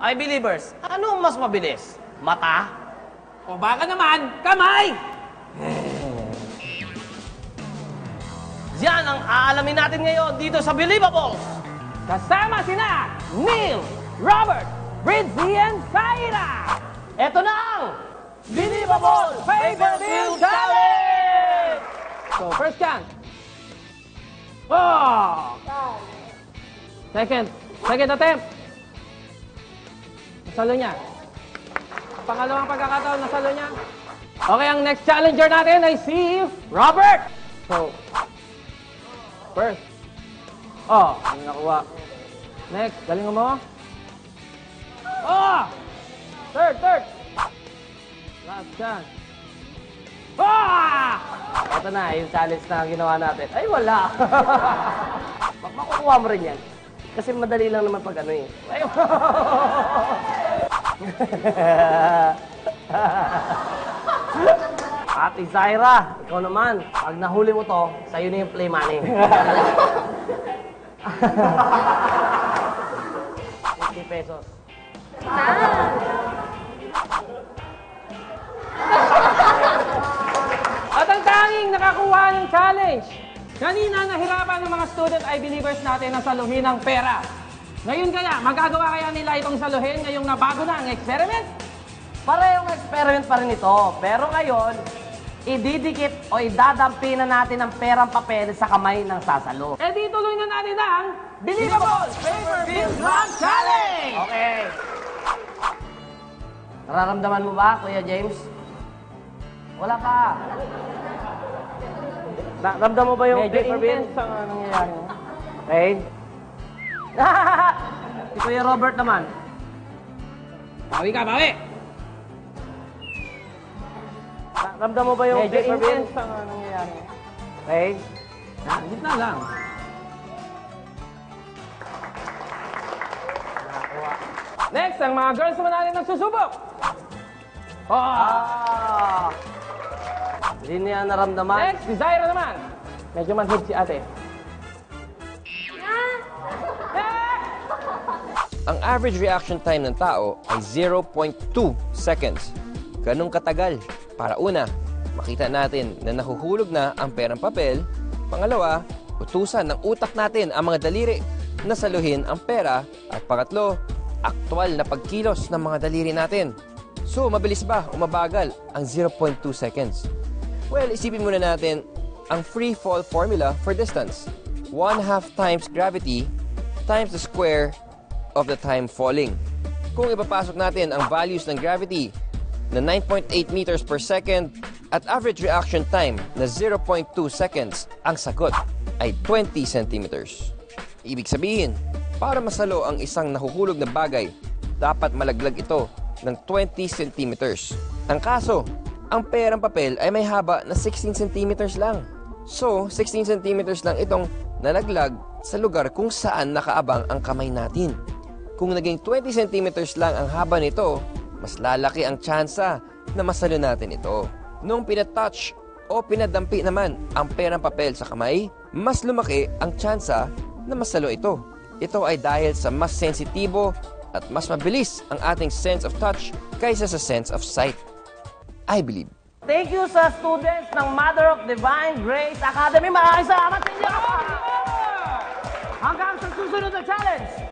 Ay, believers, ano mas mabilis? Mata? O baka naman, kamay! Yan ang aalamin natin ngayon dito sa Believables! Kasama sina Neil, Robert, Britzy, and Zaira! Ito na ang Believables Paper Bill Challenge! So, first chance. Oh! Second attempt. Nasalo niya. Pangalawang pagkakataon, nasalo niya. Okay, ang next challenger natin ay si Robert. So, first. Oh, hindi nakuha. Next, galingan mo. Oh! Third. Last chance. Ah! Ito na, yung challenge na ginawa natin. Ay, wala! Makukuha mo rin yan. Kasi madali lang naman pag ano eh. Ay, Ate Zaira, ikaw naman. Pag nahuli mo to, sa'yo na yung play money. 50 pesos. At ang tanging nakakuha ng challenge. Kanina nahirapan ng mga student I believers natin na saluhin ang pera. Ngayon kaya, magagawa kaya nila itong saluhin ngayong nabago na ang experiment? Parehong experiment pa rin ito. Pero ngayon, ididikit o idadampi na natin ang perang papel sa kamay ng sasalo. Eh di tuloy na natin ang Believable Paper Bill Drum Challenge! Okay. Nararamdaman mo ba, Kuya James? Wala pa. Ramdam mo ba yung Medyo paper bill? intense ang nangyayari. Okay. Si Kuya Robert naman. Bawi ka, bawi! Ramdam mo ba yung Medyo paper bill? intense ang nangyayari. Okay. Gitna lang. Next, ang mga girls naman natin nagsusubok. Oh! Hindi niya naramdaman. Next, si Zaira naman. Medyo manhid si ate. Ang average reaction time ng tao ay 0.2 seconds. Ganong katagal. Para una, makita natin na nahuhulog na ang perang papel. Pangalawa, utusan ng utak natin ang mga daliri na saluhin ang pera. At pangatlo, aktwal na pagkilos ng mga daliri natin. So, mabilis ba o mabagal ang 0.2 seconds? Well, isipin muna natin ang free fall formula for distance. 1/2 times gravity times the square of the time falling. Kung ipapasok natin ang values ng gravity na 9.8 meters per second at average reaction time na 0.2 seconds, ang sagot ay 20 centimeters. Ibig sabihin, para masalo ang isang nahuhulog na bagay, dapat malaglag ito ng 20 centimeters. Ang kaso, ang perang papel ay may haba na 16 centimeters lang. So, 16 centimeters lang itong nalaglag sa lugar kung saan nakaabang ang kamay natin. Kung naging 20 centimeters lang ang haba nito, mas lalaki ang tsansa na masalo natin ito. Nung pinatouch o pinadampi naman ang perang papel sa kamay, mas lumaki ang tsansa na masalo ito. Ito ay dahil sa mas sensitibo at mas mabilis ang ating sense of touch kaysa sa sense of sight. I believe. Thank you sa students ng Mother of Divine Grace Academy. Maraming salamat sa inyo! Hanggang sa susunod na challenge!